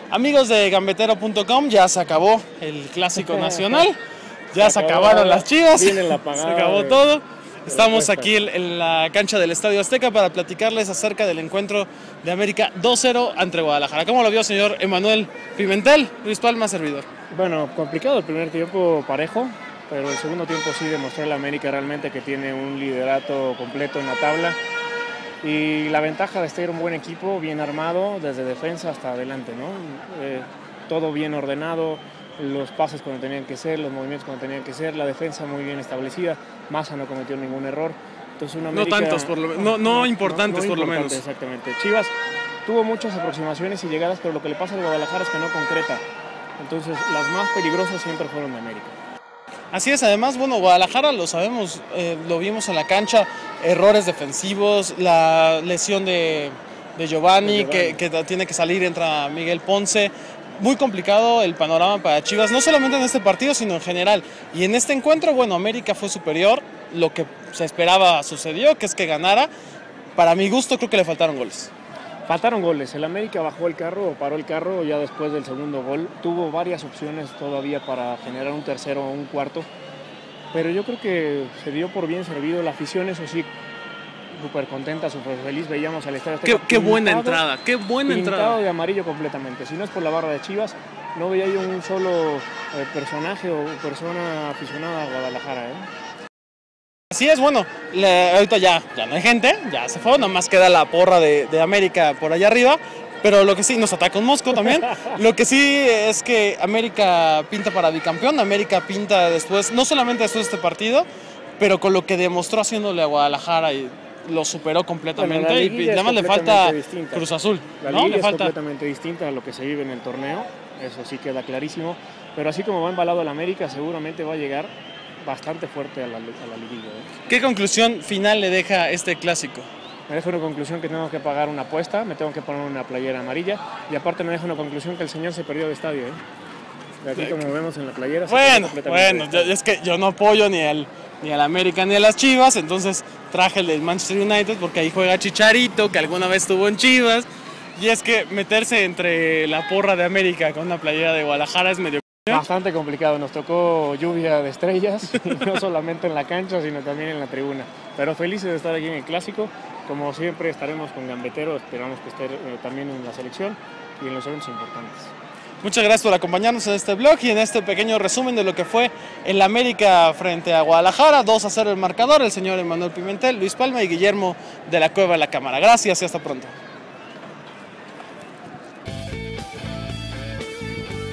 Amigos de gambetero.com, ya se acabó el Clásico Nacional, ya se acabaron las Chivas, se acabó todo. Estamos aquí en la cancha del Estadio Azteca para platicarles acerca del encuentro de América 2-0 ante Guadalajara. ¿Cómo lo vio, señor Emmanuel Pimentel? Luis Palma, servidor. Bueno, complicado el primer tiempo, parejo, pero el segundo tiempo sí demostró el América realmente que tiene un liderato completo en la tabla. Y la ventaja de ser un buen equipo, bien armado, desde defensa hasta adelante, ¿no? Todo bien ordenado, los pases cuando tenían que ser, los movimientos cuando tenían que ser, la defensa muy bien establecida, Maza no cometió ningún error. Entonces, una América, no tantos, por lo menos, no importantes por lo menos. Exactamente. Chivas tuvo muchas aproximaciones y llegadas, pero lo que le pasa al Guadalajara es que no concreta. Entonces, las más peligrosas siempre fueron de América. Así es, además, bueno, Guadalajara lo sabemos, lo vimos en la cancha, errores defensivos, la lesión de Giovanni. Que tiene que salir, entra Miguel Ponce. Muy complicado el panorama para Chivas, no solamente en este partido, sino en general. Y en este encuentro, bueno, América fue superior, lo que se esperaba sucedió, que es que ganara. Para mi gusto, creo que le faltaron goles. Faltaron goles, el América bajó el carro o paró el carro ya después del segundo gol. Tuvo varias opciones todavía para generar un tercero o un cuarto, pero yo creo que se dio por bien servido. La afición, eso sí, súper contenta, súper feliz. Veíamos al estadio Azteca. Qué buena entrada, qué buena entrada. Pintado de amarillo completamente. Si no es por la barra de Chivas, no veía yo un solo personaje o persona aficionada a Guadalajara, Así es, bueno, ahorita ya no hay gente, ya se fue, nomás queda la porra de América por allá arriba, pero lo que sí, nos ataca un mosco también, lo que sí es que América pinta para bicampeón, América pinta después, no solamente después de este partido, pero con lo que demostró haciéndole a Guadalajara y lo superó completamente. Bueno, y nada más le falta distinta. Cruz Azul. La liguilla es completamente distinta a lo que se vive en el torneo, eso sí queda clarísimo, pero así como va embalado el América, seguramente va a llegar bastante fuerte a la liguilla. ¿Qué conclusión final le deja este clásico? Me deja una conclusión que tengo que pagar una apuesta, me tengo que poner una playera amarilla y aparte me deja una conclusión que el señor se perdió de estadio. De aquí como vemos en la playera. Bueno, es que yo no apoyo ni al América ni a las Chivas, entonces traje el del Manchester United porque ahí juega Chicharito, que alguna vez estuvo en Chivas, y es que meterse entre la porra de América con una playera de Guadalajara es medio... Bastante complicado, nos tocó lluvia de estrellas, no solamente en la cancha, sino también en la tribuna. Pero felices de estar aquí en el Clásico, como siempre estaremos con Gambetero, esperamos que esté también en la selección y en los eventos importantes. Muchas gracias por acompañarnos en este blog y en este pequeño resumen de lo que fue el América frente a Guadalajara. 2-0 el marcador, el señor Emmanuel Pimentel, Luis Palma y Guillermo de la Cueva de la Cámara. Gracias y hasta pronto.